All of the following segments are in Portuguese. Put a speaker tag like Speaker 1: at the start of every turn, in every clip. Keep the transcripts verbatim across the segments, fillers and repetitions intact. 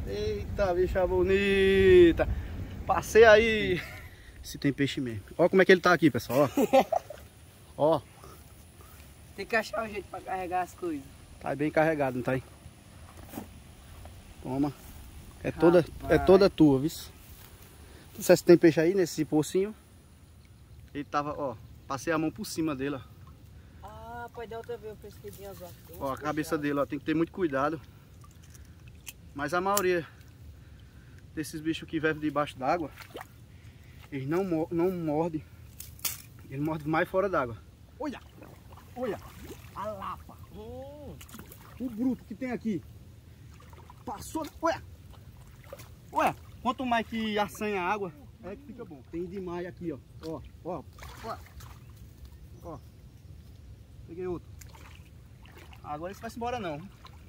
Speaker 1: Eita, bicha bonita. Passei aí. Se tem peixe mesmo. Olha como é que ele tá aqui, pessoal. Ó. Ó.
Speaker 2: Tem que achar um jeito pra carregar as coisas.
Speaker 1: Tá bem carregado, não tá aí? Toma. É toda,
Speaker 2: Rapaz.
Speaker 1: é toda tua, viu? Não sei se tem peixe aí nesse pocinho. Ele tava, ó. Passei a mão por cima dele, ó.
Speaker 2: Ah, pode dar outra vez, eu pensei que tinha azar.
Speaker 1: Ó, a cabeça dele, ó. Tem que ter muito cuidado. Mas a maioria desses bichos que vivem debaixo d'água, eles não, não mordem. Ele morde mais fora d'água. Olha! Olha! A lapa! Hum. O bruto que tem aqui. Passou. Olha! Olha! Quanto mais que assanha a água, é que fica bom. Tem demais aqui, ó. Ó, ó. Ó. Ó. Peguei outro. Agora esse vai se embora não.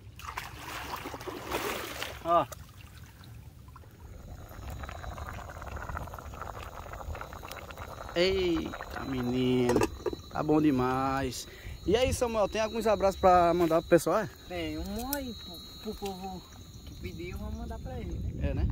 Speaker 1: Ó. Eita, menino. Tá bom demais. E aí, Samuel, tem alguns abraços pra mandar pro pessoal? É?
Speaker 2: Tem um aí pro, pro povo que pediu, vamos mandar pra ele, né?
Speaker 1: É, né?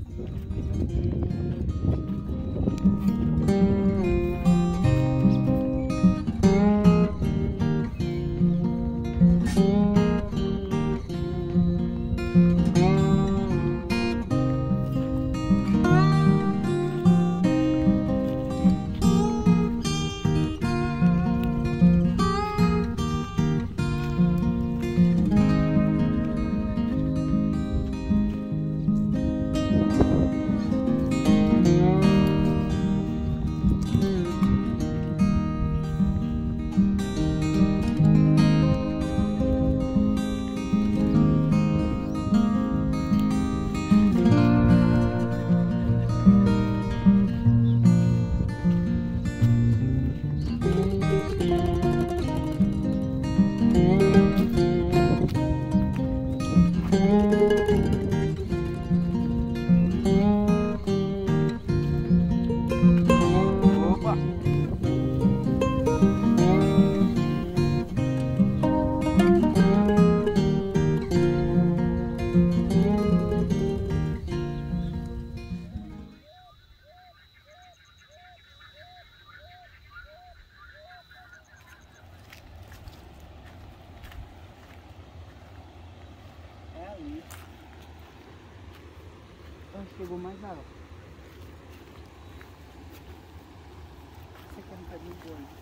Speaker 1: Opa!
Speaker 2: É ali. Ah, chegou mais água. Você quer um bocadinho de óleo?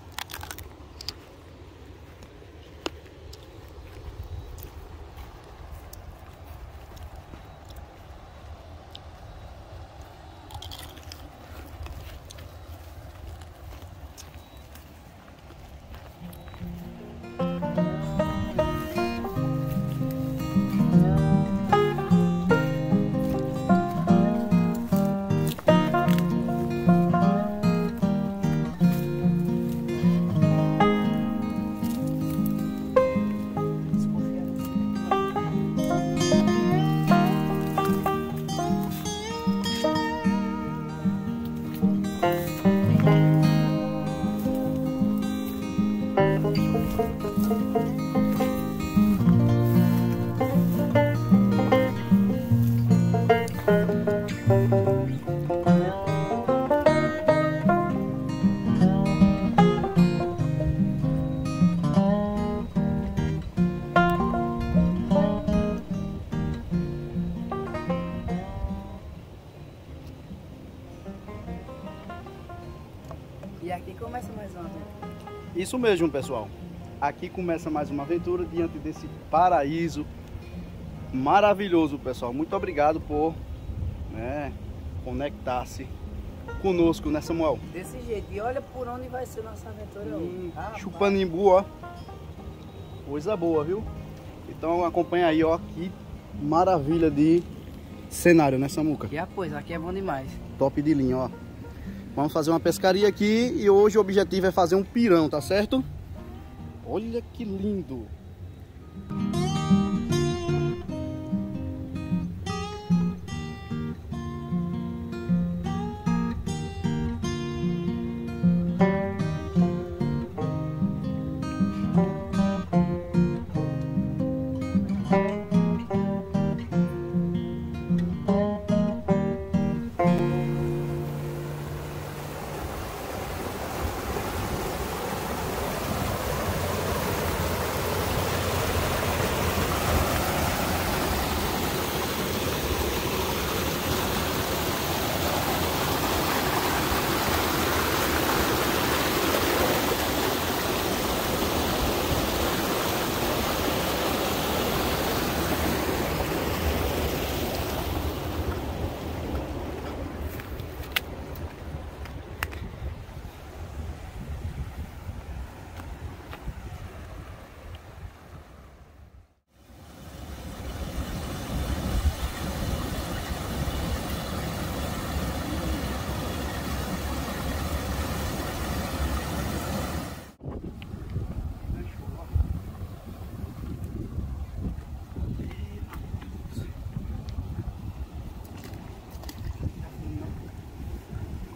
Speaker 2: E aqui começa mais uma aventura.
Speaker 1: Isso mesmo, pessoal. Aqui começa mais uma aventura diante desse paraíso maravilhoso, pessoal. Muito obrigado por, né, conectar-se conosco, né, Samuel?
Speaker 2: Desse jeito. E olha por onde vai ser nossa aventura
Speaker 1: Hum,
Speaker 2: hoje. Ah,
Speaker 1: Chupanimbu, ó. Coisa boa, viu? Então acompanha aí, ó. Que maravilha de cenário, né, Samuca?
Speaker 2: E a coisa, aqui é bom demais.
Speaker 1: Top de linha, ó. Vamos fazer uma pescaria aqui e hoje o objetivo é fazer um pirão, tá certo? Olha que lindo!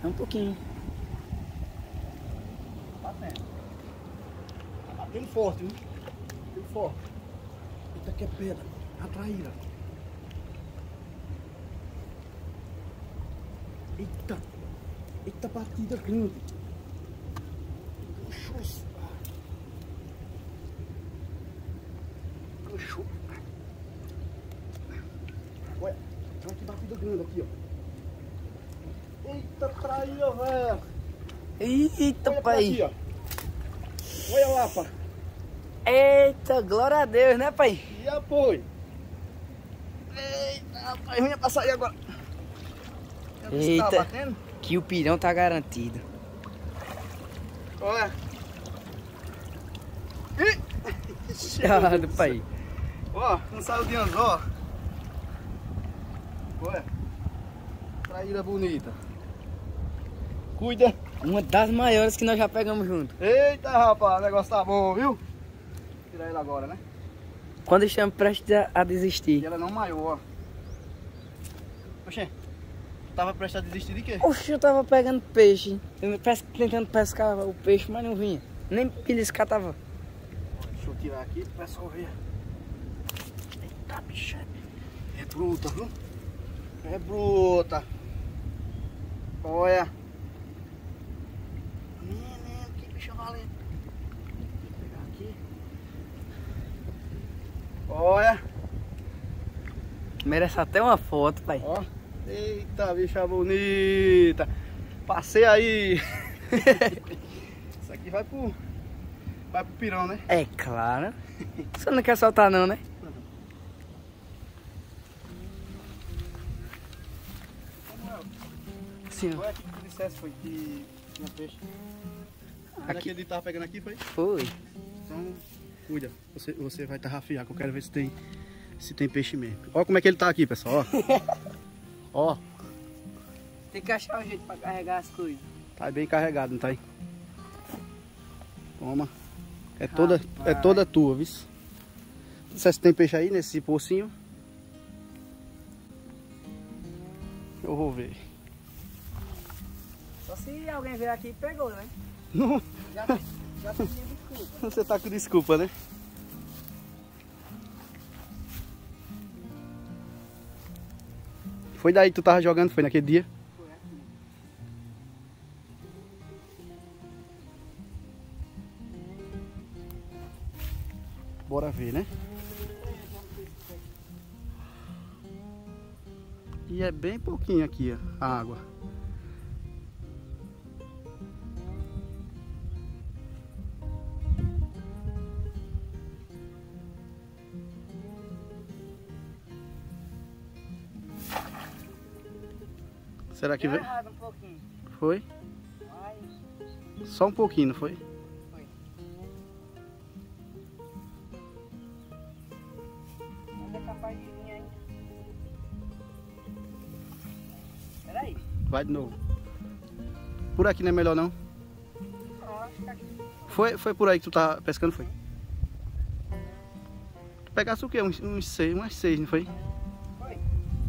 Speaker 2: É um pouquinho.
Speaker 1: Batendo. Tá batendo forte, viu? Batendo forte. Eita, que é pedra. A traíra. Eita. Eita, batida grande. Ganchou. Ganchou. Olha. Olha que batida grande aqui, ó. Eita, traíra, velho.
Speaker 2: Eita,
Speaker 1: Olha
Speaker 2: pai.
Speaker 1: aqui, ó. Olha lá, pá.
Speaker 2: Eita, glória a Deus, né, pai?
Speaker 1: E apoio. Eita, rapaz, vinha pra sair agora.
Speaker 2: Eita.
Speaker 1: Tá batendo?
Speaker 2: Que o pirão tá garantido.
Speaker 1: Olha.
Speaker 2: Cuidado, pai.
Speaker 1: Ó, não saiu de anzol. Olha. Traíra bonita. Cuida.
Speaker 2: Uma das maiores que nós já pegamos junto.
Speaker 1: Eita, rapaz, o negócio tá bom, viu? Vou tirar ele agora, né?
Speaker 2: Quando estamos prestes a, a desistir.
Speaker 1: E ela não maior, ó. Oxê, tava prestes a desistir de quê?
Speaker 2: Oxe, eu tava pegando peixe. Eu pes- tentando pescar o peixe, mas não vinha. Nem beliscar tava.
Speaker 1: Deixa eu tirar aqui pro pessoal ver. Eita, bicha. É bruta, viu? É bruta. Olha. Menino, que bicha valente. Vou pegar aqui. Olha.
Speaker 2: Merece até uma foto, pai.
Speaker 1: Ó. Eita, bicha bonita. Passei aí. Isso aqui vai pro... Vai pro pirão, né?
Speaker 2: É claro. Você não quer soltar não, né? Sim.
Speaker 1: Foi aqui que tu dissesse, foi que tinha peixe. Aqui. Aquele tava pegando aqui, foi?
Speaker 2: Foi.
Speaker 1: Então, cuida. Você, você vai tarrafiar, que eu quero ver se tem, se tem peixe mesmo. Olha como é que ele tá aqui, pessoal. Ó. Ó.
Speaker 2: Tem que achar um jeito pra carregar as coisas.
Speaker 1: Tá bem carregado, não tá aí? Toma. É toda,
Speaker 2: Rapaz.
Speaker 1: é toda tua, viu? Não sei se tem peixe aí nesse pocinho. Eu vou ver.
Speaker 2: Só se alguém vier aqui e pegou, né?
Speaker 1: Não.
Speaker 2: Já, já pedi desculpa.
Speaker 1: Você tá com desculpa, né? Foi daí que tu tava jogando, foi naquele dia?
Speaker 2: Foi aqui.
Speaker 1: Bora ver, né? E é bem pouquinho aqui, ó, a água. Será que
Speaker 2: Deu
Speaker 1: veio?
Speaker 2: errado um pouquinho.
Speaker 1: Foi?
Speaker 2: Mas
Speaker 1: Só um pouquinho, não foi?
Speaker 2: foi. Mas é capaz de vir ainda. Peraí.
Speaker 1: Vai de novo. Por aqui não é melhor não?
Speaker 2: Não, acho que aqui.
Speaker 1: Foi, foi por aí que tu tá pescando, foi? Tu pegasse o quê? Uns, uns seis, umas seis, não foi?
Speaker 2: Foi.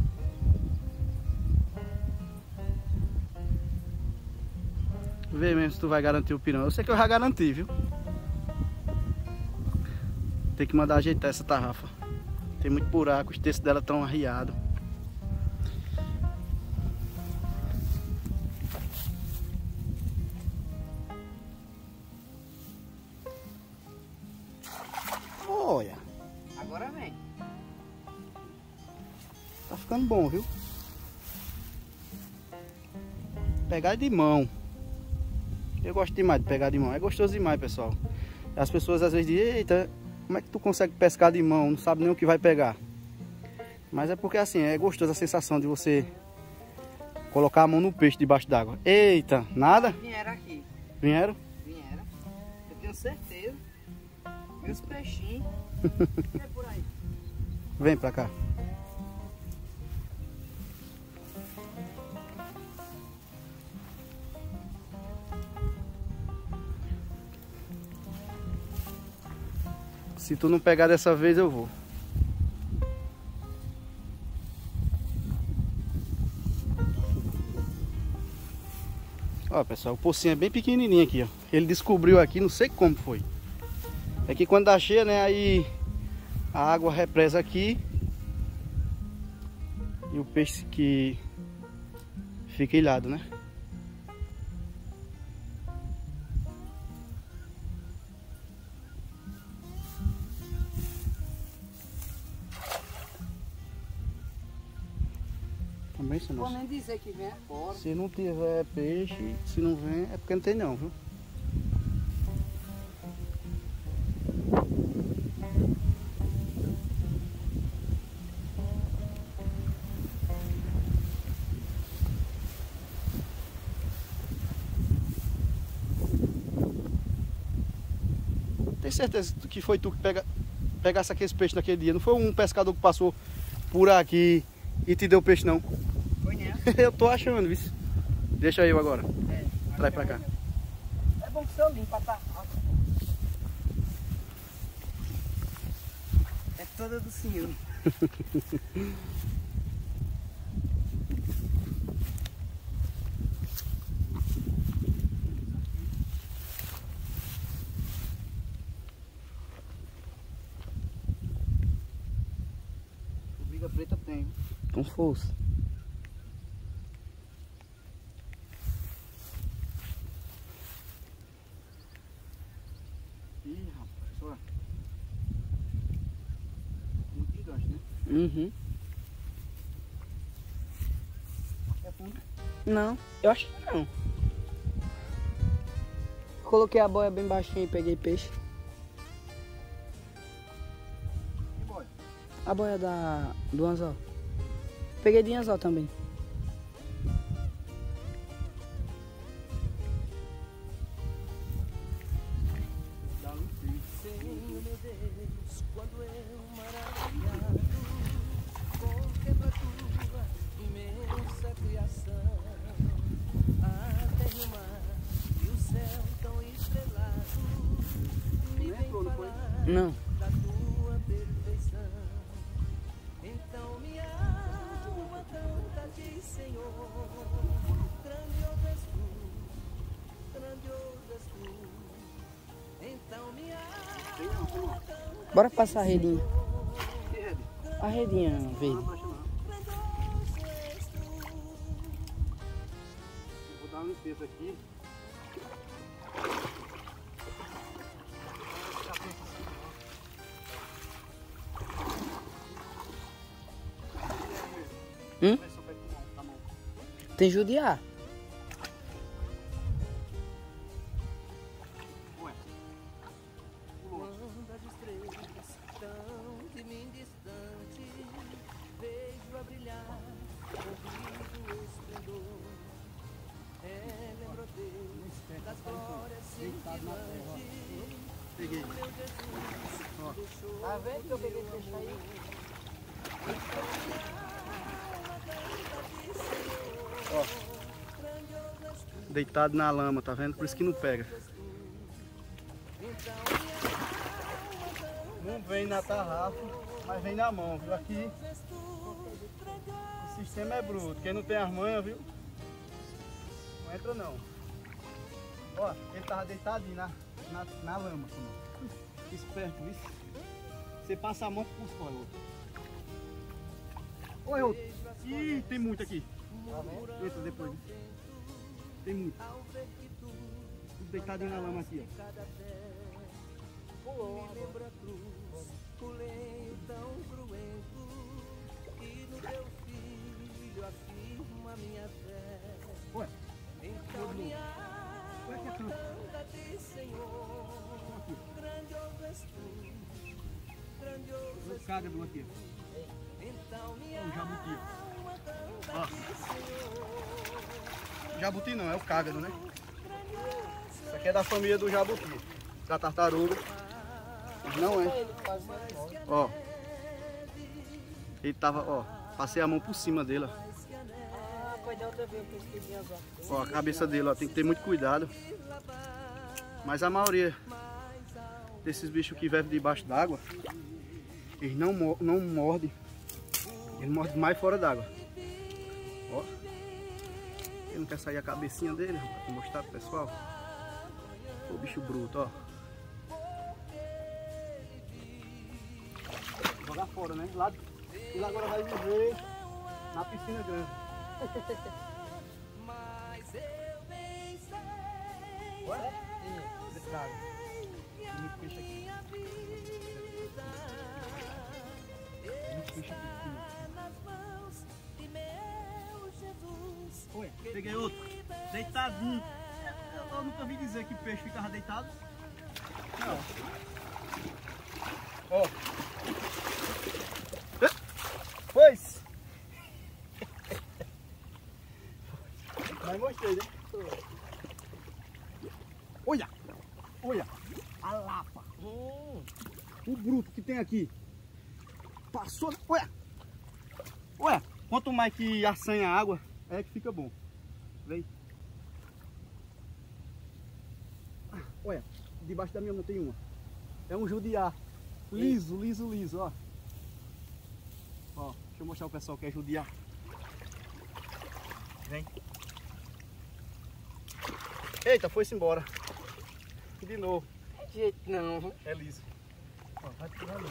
Speaker 1: Vê mesmo se tu vai garantir o pirão. Eu sei que eu já garanti, viu? Tem que mandar ajeitar essa tarrafa. Tem muito buraco, os textos dela estão arriados. Olha,
Speaker 2: Agora vem.
Speaker 1: tá ficando bom, viu? Pegar de mão. Eu gosto demais de pegar de mão. É gostoso demais, pessoal. As pessoas às vezes dizem, eita, como é que tu consegue pescar de mão? Não sabe nem o que vai pegar. Mas é porque assim, é gostoso a sensação de você colocar a mão no peixe debaixo d'água. Eita, nada?
Speaker 2: Vieram aqui.
Speaker 1: Vieram?
Speaker 2: Vieram. Eu tenho certeza. Meus peixinhos. É por aí.
Speaker 1: Vem pra cá. Se tu não pegar dessa vez, eu vou. Ó, pessoal, o pocinho é bem pequenininho aqui, ó. Ele descobriu aqui, não sei como foi. É que quando dá cheia, né, aí a água represa aqui e o peixe que fica ilhado, né? Também, se
Speaker 2: Vou nem dizer que vem fora.
Speaker 1: Se não tiver peixe, se não vem, é porque não tem não, viu? Tem certeza que foi tu que pega, pegasse aqueles peixes naquele dia? Não foi um pescador que passou por aqui e te deu peixe, não?
Speaker 2: Foi, né?
Speaker 1: Eu tô achando, viu? Deixa eu agora.
Speaker 2: É.
Speaker 1: Traz pra cá.
Speaker 2: É bom que você limpa, tá? É toda do senhor. Formiga preta tem.
Speaker 1: Com força. Ih, rapaz, olha. Muito gigante, né?
Speaker 3: Uhum.
Speaker 2: É fundo?
Speaker 3: Não, eu acho que não. Coloquei a boia bem baixinha e peguei peixe.
Speaker 1: Que boia?
Speaker 3: A boia da, do anzol. Peguei de anzol também.
Speaker 1: Dá um fio.
Speaker 4: Senhor meu Deus, quando eu maravilhado contemplei a tua imensa criação, a terra e o mar e o céu tão estrelado, me vem falar
Speaker 3: Não.
Speaker 4: da tua perfeição. Então minha alma canta a ti, Senhor, grandioso és tu, grandioso és tu. Então minha alma canta.
Speaker 3: Bora passar a redinha.
Speaker 1: Que rede?
Speaker 3: A redinha verde.
Speaker 1: Não baixa não. Eu vou dar uma limpeza aqui.
Speaker 3: Hum?
Speaker 1: Vai só pega com a mão, com a mão.
Speaker 3: Tem judiar.
Speaker 1: Ué.
Speaker 4: Quando as estrelas tão de mim distante vejo a brilhar, ouvido o esplendor, é, lembro Deus das glórias cintilantes.
Speaker 1: Peguei.
Speaker 4: Meu Jesus
Speaker 1: Ó.
Speaker 4: deixou
Speaker 2: Tá vendo que eu peguei peixe aí?
Speaker 1: Ó. Deitado na lama, tá vendo? Por isso que não pega. Não vem na tarrafa, mas vem na mão, viu? Aqui o sistema é bruto. Quem não tem as manhas, viu? Não entra não. Ó, ele tava deitadinho na, na, na lama. Assim, ó. Esperto, isso. Você passa a mão com os olhos. Olha outro. Ih, tem muito aqui. Entra depois. Tem muito. Tudo deitadinho na lama aqui, ó.
Speaker 4: me lembra a cruz, o lenho tão cruento, e no teu filho afirma minha fé.
Speaker 1: Ué,
Speaker 4: Então minha
Speaker 1: ué, que é tudo?
Speaker 4: canta a ti, Senhor, grandioso és tu, grandioso és
Speaker 1: O cágado aqui, ó.
Speaker 4: tu. Então minha
Speaker 1: O jabuti.
Speaker 4: alma canta
Speaker 1: Ó.
Speaker 4: a ti, Senhor,
Speaker 1: Jabuti não, é o cágado, né? Isso aqui é da família do jabuti, da tartaruga. Mas não é. Ó. Ele tava, ó. Passei a mão por cima dele, ó.
Speaker 2: Ah, pode dar outra vez que esse de anzol.
Speaker 1: Ó, a cabeça dele, ó. Tem que ter muito cuidado. Mas a maioria desses bichos que vivem debaixo d'água, eles não, mo- não mordem. Eles mordem mais fora d'água. Ó. Ele não quer sair a cabecinha dele, rapaz, pra mostrar pro pessoal. O bicho bruto, ó. Jogar fora, né? Lá, ele agora vai viver na piscina grande. Ué? Desse lado. Tem muito peixe aqui. Tem muito peixe aqui. Oi, peguei outro. Deitadinho. Eu, eu nunca vi dizer que o peixe ficava deitado. Não. Ó. Pois. Mas mostrei, né? Olha. Olha. A lapa. Hum. O bruto que tem aqui. Passou. Olha. Olha. Quanto mais que assanha a água, é que fica bom. Vem. Ah, olha, debaixo da minha mão tem uma. É um judiá. Liso, liso, liso, ó. Ó, deixa eu mostrar o pessoal que é judiá. Vem. Eita, foi-se embora. De novo.
Speaker 2: De jeito não.
Speaker 1: É liso. Ó, vai por ali.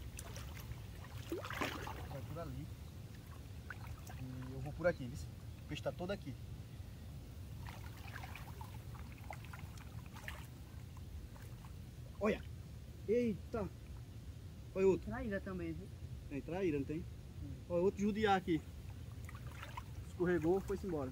Speaker 1: Vai por ali. E eu vou por aqui, viu? O peixe tá todo aqui. Olha! Eita! Olha outro.
Speaker 2: Traíra também, viu?
Speaker 1: Tem traíra, não tem? Hum. Olha outro judiá aqui. Escorregou, foi-se embora.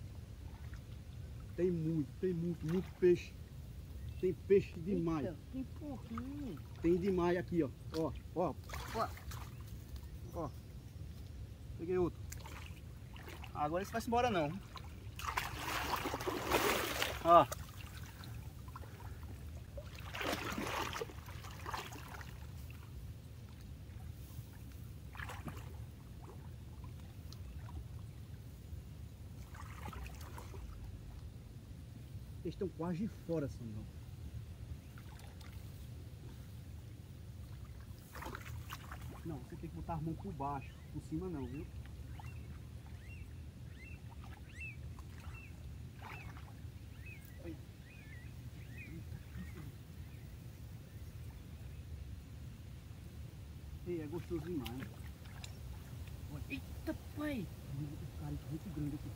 Speaker 1: Tem muito, tem muito, muito peixe. Tem peixe demais.
Speaker 2: Eita, tem pouquinho.
Speaker 1: Tem demais aqui, ó. Ó, ó, ó. Ó. Peguei outro. Agora esse vai se embora não. Ó. Eles estão quase de fora, assim, ó. Não, você tem que botar a mão por baixo, por cima não, viu? Ei, é gostoso demais.
Speaker 2: Eita, pai!
Speaker 1: Cara, muito grande aqui.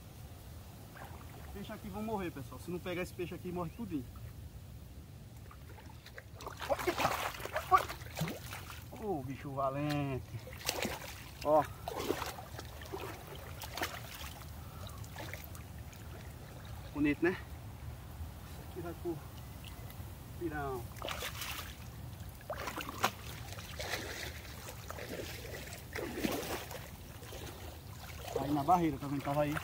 Speaker 1: Peixe aqui vão morrer, pessoal. Se não pegar esse peixe aqui, morre tudinho. Ô, oh, bicho valente. Ó. Bonito, né? Esse aqui vai pro pirão. Aí na barreira, tá vendo? Tava aí.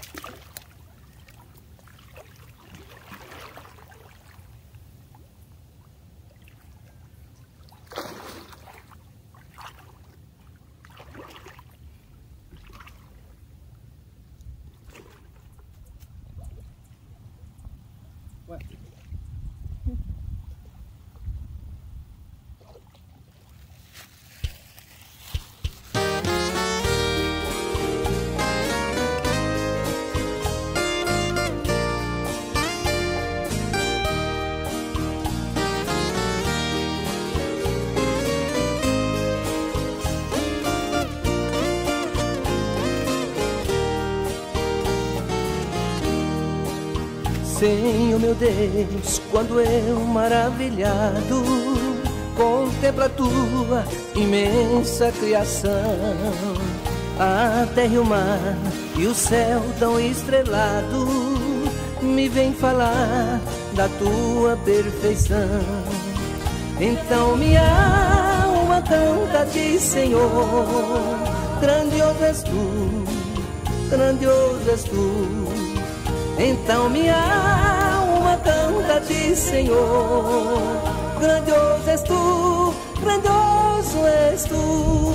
Speaker 1: Ué.
Speaker 4: Senhor meu Deus, quando eu maravilhado contemplo a tua imensa criação, a terra e o mar e o céu tão estrelado me vem falar da tua perfeição. Então minha alma canta de Senhor, grandioso és tu, grandioso és tu. Então minha alma canta de Senhor, grandioso és tu, grandioso és tu.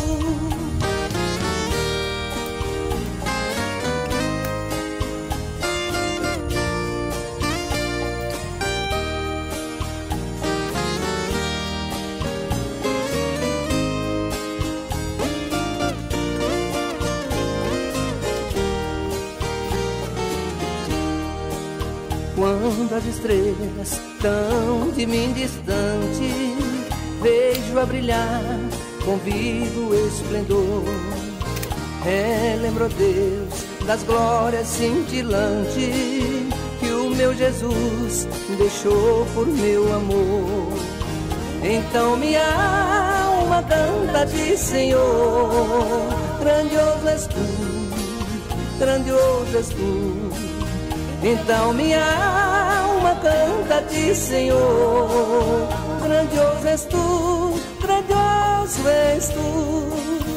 Speaker 4: Quando as estrelas tão de mim distante, vejo a brilhar com vivo esplendor. Relembro, Deus, das glórias cintilantes que o meu Jesus deixou por meu amor. Então minha alma canta-te, Senhor, grandioso és tu, grandioso és tu. Então minha alma canta-te, Senhor, grandioso és tu, grandioso és tu.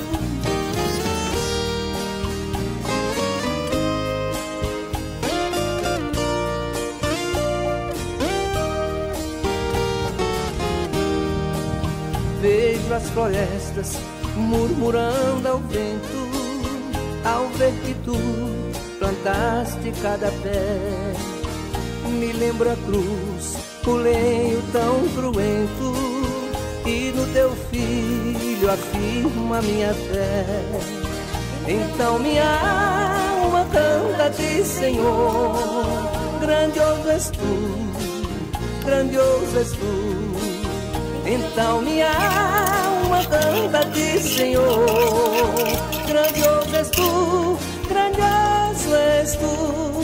Speaker 4: Vejo as florestas murmurando ao vento, ao ver que tu plantaste cada pé. Me lembro a cruz, o lenho tão cruento, e no teu filho afirma minha fé. Então minha alma canta-te, Senhor, grandioso és tu, grandioso és tu. Então minha alma canta-te, Senhor, grandioso és tu, grandioso és tu.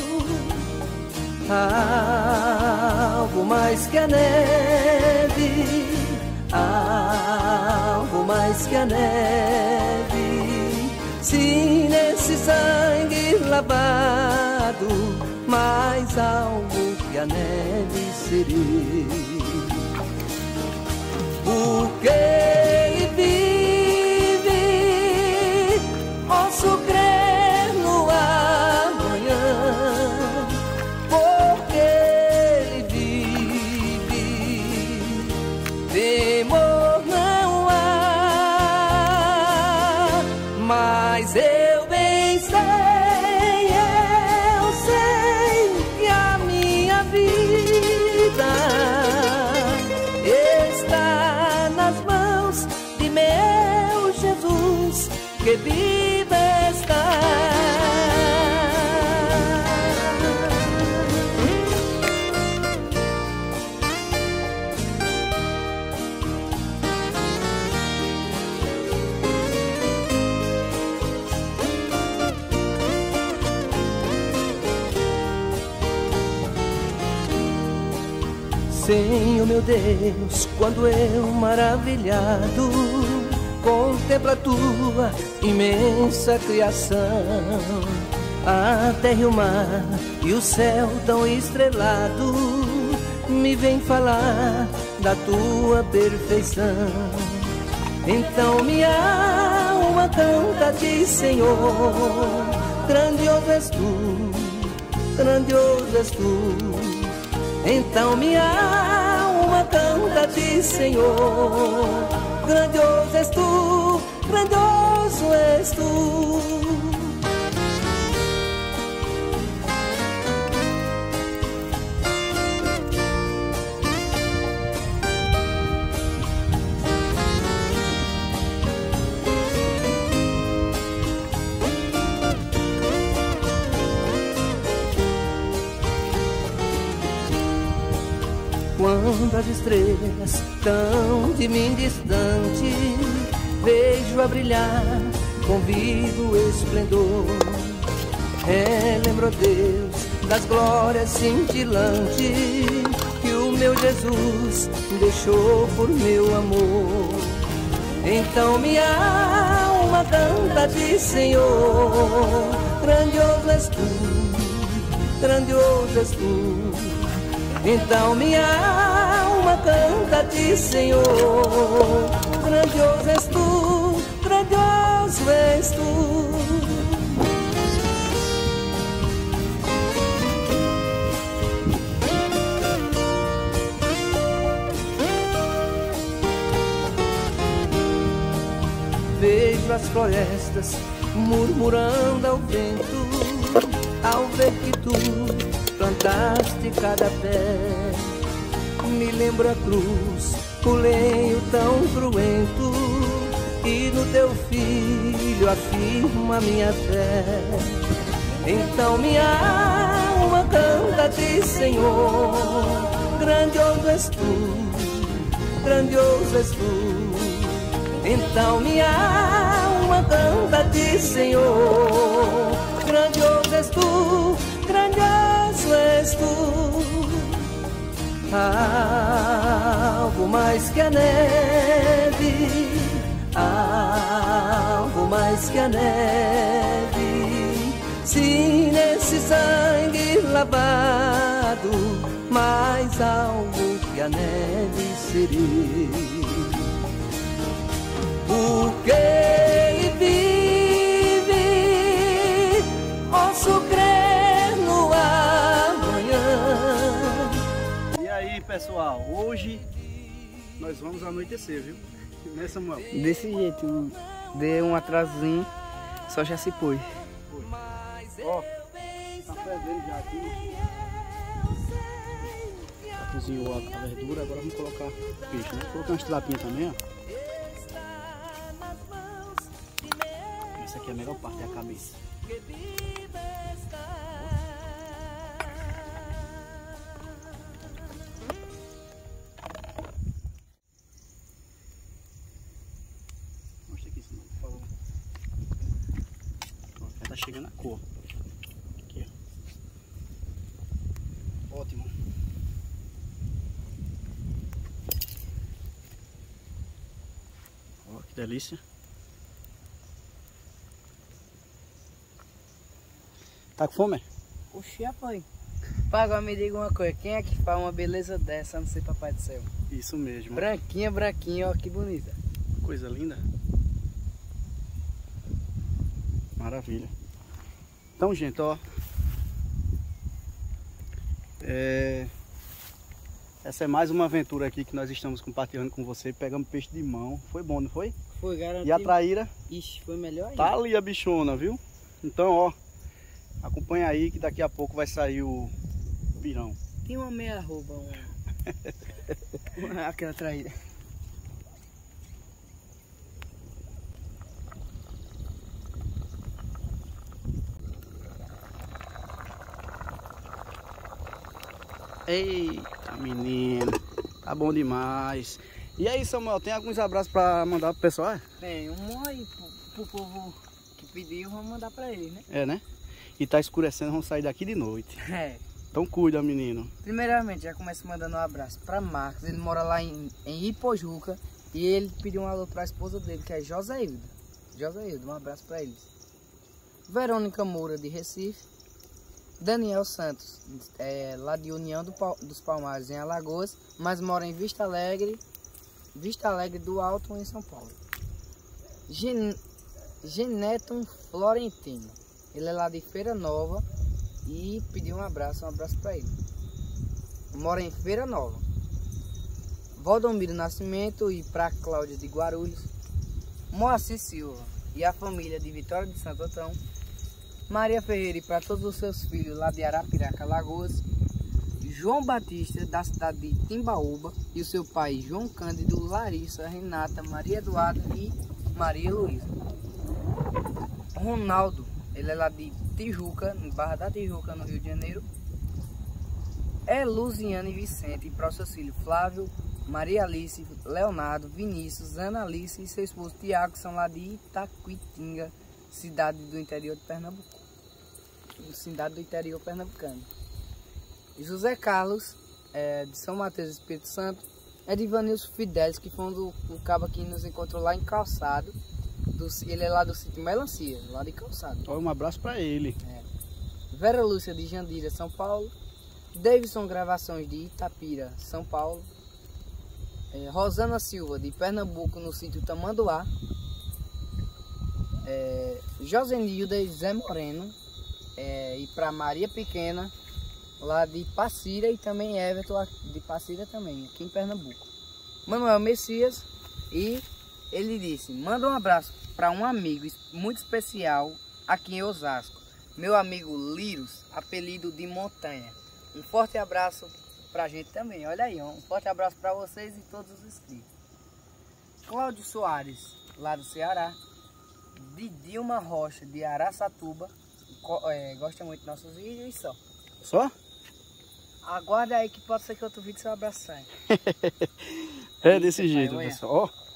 Speaker 4: Algo mais que a neve, algo mais que a neve. Se nesse sangue lavado, mais algo que a neve serei. Porque ele vive, posso crer no amanhã. Porque ele vive, temor não há. Mas eu bem sei, eu sei que a minha vida está nas mãos de meu Jesus, que vive está. Senhor meu Deus, quando eu maravilhado contemplo a tua imensa criação, a terra e o mar e o céu tão estrelado, me vem falar da tua perfeição. Então minha alma canta-te, Senhor, grandioso és tu, grandioso és tu. Então minha alma canta-te, Senhor, grandioso és tu, grandioso és tu. Quando as estrelas tão de mim distante, vejo a brilhar com vivo esplendor. Relembro, Deus, das glórias cintilantes que o meu Jesus deixou por meu amor. Então minha alma canta-te, Senhor, grandioso és tu, grandioso és tu. Então minha alma canta-te, Senhor, grandioso és tu, grandioso és tu. Vejo as florestas murmurando ao vento, ao ver que tu plantaste cada pé. Me lembro a cruz, o lenho tão cruento, e no teu filho afirma minha fé. Então minha alma canta-te, Senhor. Grandioso és tu, grandioso és tu. Então minha alma canta a ti, Senhor. Grandioso és tu, grandioso és tu. Algo mais que a neve, algo mais que a neve. Se nesse sangue lavado, mais algo que a neve serei. Porque ele vive, posso crer no amanhã.
Speaker 1: E aí, pessoal, hoje nós vamos anoitecer, viu? Né, Samuel?
Speaker 3: Desse jeito, deu um atrasozinho, só já se pôs.
Speaker 1: Ó, tá fervendo já aqui. Já cozinhou a verdura, agora vamos colocar peixe, né? Colocar umas tilapinhas também, ó. Essa aqui é a melhor parte, é a cabeça. Mostra aqui, senão, por favor. Ó, já tá chegando a cor. Aqui, ó. Ótimo. Ó, que delícia. Tá com fome?
Speaker 3: Oxi, rapaz. Pai, agora me diga uma coisa, quem é que faz uma beleza dessa, a não ser Papai do Céu?
Speaker 1: Isso mesmo.
Speaker 3: Branquinha, branquinha, ó, que bonita.
Speaker 1: Coisa linda. Maravilha. Então, gente, ó. É... Essa é mais uma aventura aqui que nós estamos compartilhando com você. Pegamos peixe de mão. Foi bom, não foi?
Speaker 3: Foi, garantido.
Speaker 1: E a traíra?
Speaker 3: Ixi, foi melhor ainda.
Speaker 1: Tá ali a bichona, viu? Então, ó. Acompanha aí que daqui a pouco vai sair o pirão.
Speaker 3: Tem uma meia arroba, uma... aquela traíra.
Speaker 1: Eita, menino. Tá bom demais. E aí, Samuel, tem alguns abraços pra mandar pro pessoal?
Speaker 3: Tem um aí pro, pro povo que pediu, vamos mandar pra ele, né?
Speaker 1: É, né? E tá escurecendo, vamos sair daqui de noite.
Speaker 3: É.
Speaker 1: Então cuida, menino.
Speaker 3: Primeiramente, já começo mandando um abraço para Marcos. Ele mora lá em, em Ipojuca. E ele pediu um alô para a esposa dele, que é Joséilda. Joséilda, um abraço para eles. Verônica Moura, de Recife. Daniel Santos, é, lá de União do, dos Palmares, em Alagoas. Mas mora em Vista Alegre, Vista Alegre do Alto, em São Paulo. Gen, Geneton Florentino. Ele é lá de Feira Nova e pediu um abraço, um abraço para ele. Mora em Feira Nova. Valdomiro Nascimento e para Cláudia de Guarulhos. Moacir Silva e a família de Vitória de Santo Antão. Maria Ferreira e para todos os seus filhos lá de Arapiraca, Alagoas. João Batista, da cidade de Timbaúba, e o seu pai João Cândido, Larissa, Renata, Maria Eduarda e Maria Luísa. Ronaldo. Ele é lá de Tijuca, Barra da Tijuca, no Rio de Janeiro. É Luziane Vicente, e para o seu filho Flávio, Maria Alice, Leonardo, Vinícius, Ana Alice e seu esposo Tiago são lá de Itaquitinga, cidade do interior de Pernambuco. Cidade do interior pernambucano. José Carlos, é, de São Mateus, Espírito Santo. É de Ivanilson Fidelis, que foi um do, o cabo que nos encontrou lá em Calçado. Do, ele é lá do sítio Melancia, lá de Calçado.
Speaker 1: Ó, um abraço pra ele.
Speaker 3: É. Vera Lúcia de Jandira, São Paulo. Davidson Gravações de Itapira, São Paulo. É, Rosana Silva de Pernambuco, no sítio Tamanduá. É, Josenilda e Zé Moreno. É, e para Maria Pequena, lá de Passira, e também Everton de Passira também, aqui em Pernambuco. Manuel Messias, e ele disse: manda um abraço para um amigo muito especial aqui em Osasco, meu amigo Liros, apelido de Montanha. Um forte abraço pra gente também, olha aí, um forte abraço para vocês e todos os inscritos. Cláudio Soares, lá do Ceará. De Dilma Rocha, de Araçatuba, é, gosta muito dos nossos vídeos e só.
Speaker 1: Só?
Speaker 3: Aguarda aí que pode ser que outro vídeo seu abraço saia.
Speaker 1: É desse
Speaker 3: Eita,
Speaker 1: jeito,
Speaker 3: pai,
Speaker 1: pessoal. Ó.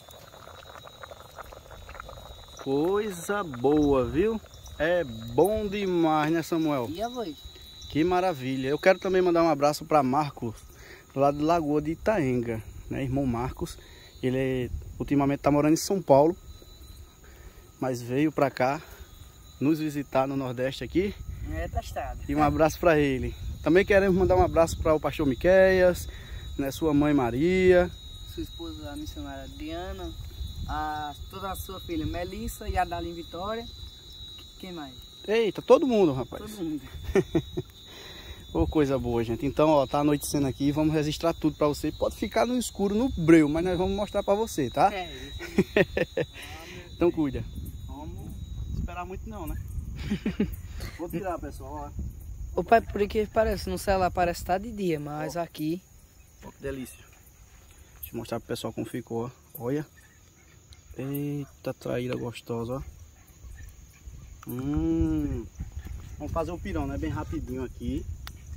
Speaker 1: Coisa boa, viu? É bom demais, né, Samuel?
Speaker 3: E a voz?
Speaker 1: Que maravilha. Eu quero também mandar um abraço para Marcos, lá de Lagoa de Itaenga, né? Irmão Marcos. Ele é, ultimamente está morando em São Paulo, mas veio para cá nos visitar no Nordeste aqui.
Speaker 3: É testado.
Speaker 1: E um abraço para ele. Também queremos mandar um abraço para o pastor Miqueias, né, sua mãe Maria,
Speaker 3: Sua esposa, a missionária Adriana, a, toda a sua filha Melissa e a Dalim Vitória. Quem mais?
Speaker 1: Eita, todo mundo, rapaz.
Speaker 3: Todo mundo.
Speaker 1: Ô, coisa boa, gente. Então, ó, tá anoitecendo aqui, vamos registrar tudo pra você. Pode ficar no escuro, no breu, mas nós vamos mostrar pra você, tá?
Speaker 3: É isso.
Speaker 1: Então cuida. Vamos esperar muito não, né? Vou tirar, pessoal, ó.
Speaker 3: O pai, por que parece, no celular parece estar de dia, mas
Speaker 1: ó,
Speaker 3: aqui...
Speaker 1: Ó, que delícia. Deixa eu mostrar pro pessoal como ficou, ó. Olha. Eita, traíra gostosa, ó. Hum. Vamos fazer o pirão, né? Bem rapidinho aqui.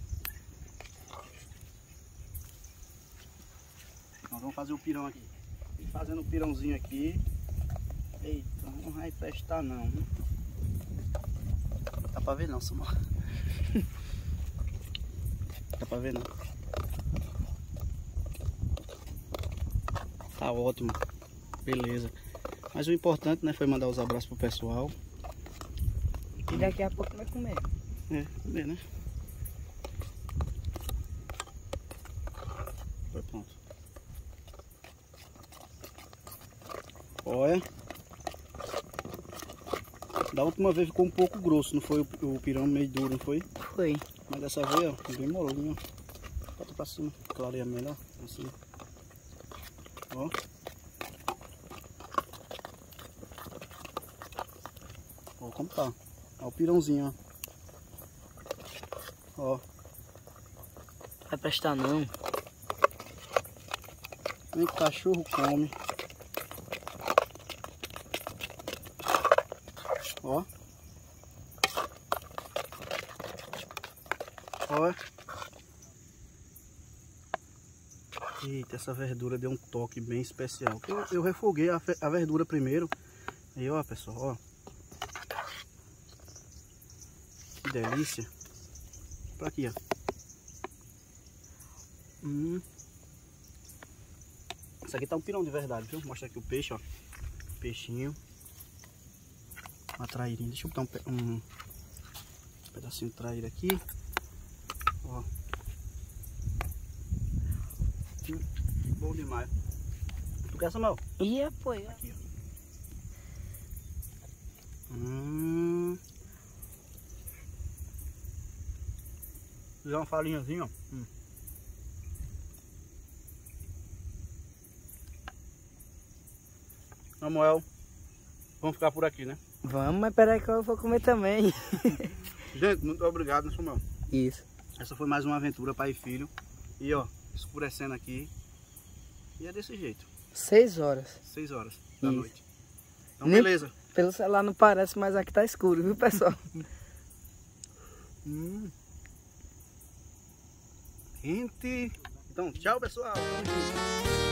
Speaker 1: Nós vamos fazer o pirão aqui. Fazendo o pirãozinho aqui. Eita, não vai prestar não. Não dá pra ver não, Samuel. Dá pra ver não. Tá ótimo. Beleza. Mas o importante, né, foi mandar os abraços pro pessoal.
Speaker 3: E daqui a pouco vai comer.
Speaker 1: É, comer, né? Foi pronto. Olha. Da última vez ficou um pouco grosso, não foi? O, o pirão meio duro, não foi?
Speaker 3: Foi.
Speaker 1: Mas dessa vez, ó, bem molinho, ó. Bota pra cima, clareia melhor. Assim. Ó. Ó como tá. Ó o pirãozinho, ó. Ó.
Speaker 3: Vai prestar não.
Speaker 1: Nem que cachorro come. Ó. Ó. Eita, essa verdura deu um toque bem especial. Eu, eu refoguei a, a verdura primeiro. Aí, ó, pessoal, ó. Que delícia. Pra aqui, ó. Hum. Isso aqui tá um pirão de verdade, viu? Mostra aqui o peixe, ó. Peixinho. Uma trairinha. Deixa eu botar um, pe um pedacinho de traíra aqui. Ó. Hum, bom demais. Tu quer, Samuel?
Speaker 3: E apoio.
Speaker 1: Aqui, ó. Hum. Fizer uma farinhazinha, ó. Hum. Samuel, vamos ficar por aqui, né?
Speaker 3: Vamos, mas peraí que eu vou comer também.
Speaker 1: Gente, muito obrigado, né, Samuel?
Speaker 3: Isso.
Speaker 1: Essa foi mais uma aventura, pai e filho. E ó, escurecendo aqui. E é desse jeito.
Speaker 3: Seis horas.
Speaker 1: Seis horas da
Speaker 3: Isso.
Speaker 1: noite. Então,
Speaker 3: Nem-
Speaker 1: beleza.
Speaker 3: Pelo celular não parece, mas aqui tá escuro, viu, pessoal?
Speaker 1: Hum. Gente. Então, tchau, pessoal. Tamo junto.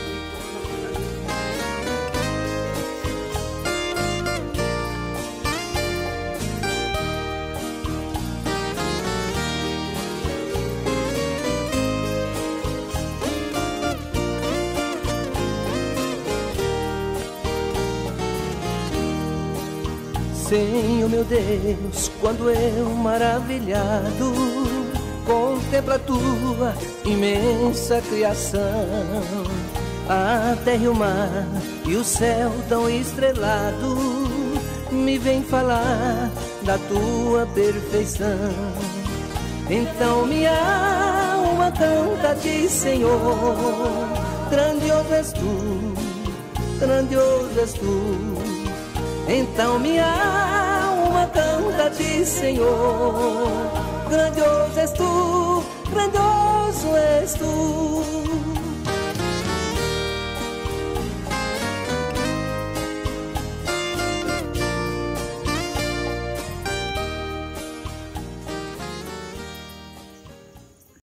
Speaker 4: Senhor meu Deus, quando eu maravilhado contemplo a tua imensa criação, a terra e o mar e o céu tão estrelado me vem falar da tua perfeição. Então minha alma canta a ti, Senhor, grandioso és tu, grandioso és tu. Então minha alma canta a ti, Senhor, grandioso és tu, grandioso és tu.